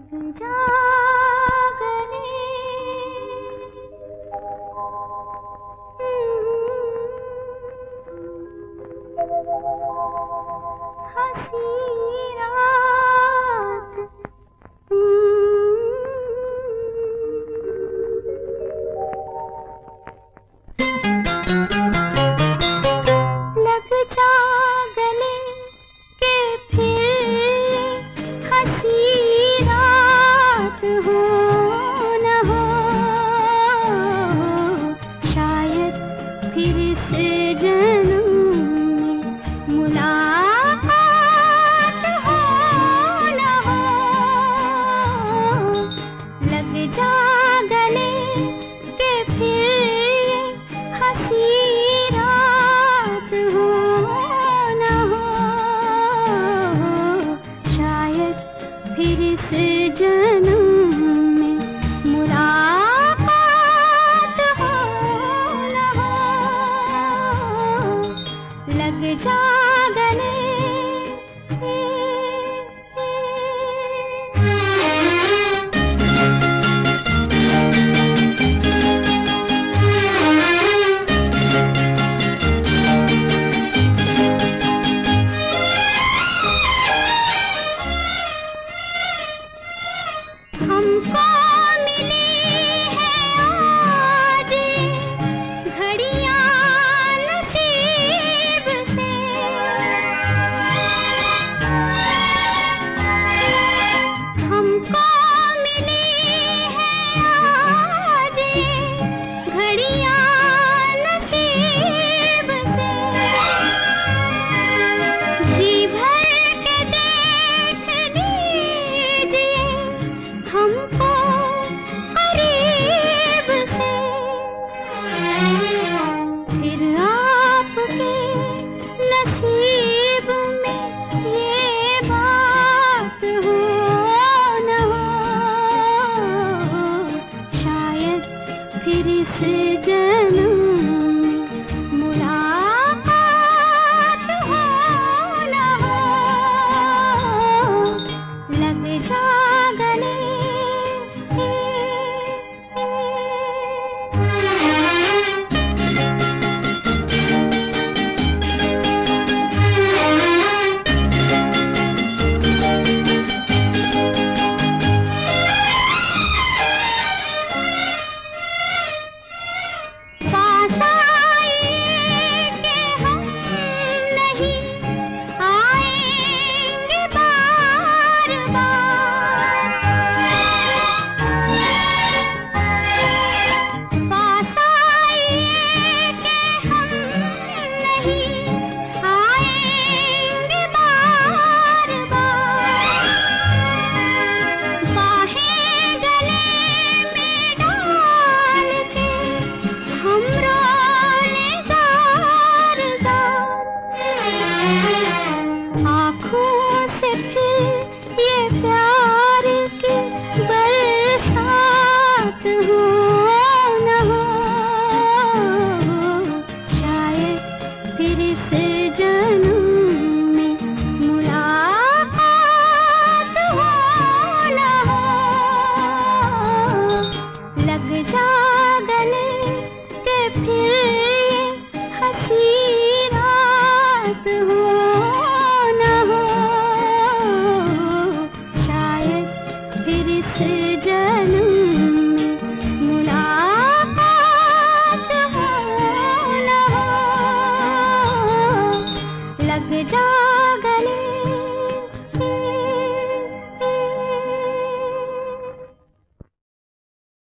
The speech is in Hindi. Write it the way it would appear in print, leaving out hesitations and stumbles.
जा गले हंसी रात लग जा गले के फिर हंसी रात हो न हो, शायद फिर से जन्म में मुलाकात हो न हो। लग जा गले के फिर हंसी रात हो न हो, शायद फिर से जन्म में मुलाकात हो न हो। लग जा गले हमको मिली है आज घड़ियां नसीब से, हमको मिली है आज घड़ियां नसीब से। जी भर के देख लीजिए हमको करीब से, फिर आपके नसीब में ये बात हो न हो, शायद फिर से जन्म में मुलाकात हो न हो। लग जा गले पास आए कि हम नहीं आएंगे बार बार, पास आए कि हम नहीं आएंगे बार बार। बाहें गले में डाल के हम रोले जार जार, आँखों से फिर ये प्यार की बरसात हो न हो, शायद फिर से जन्म में मुलाकात हो न हो। लग जा गले के फिर हंसी रात हो न हो, शायद फिर से जन्म में मुलाकात हो न हो। लग जा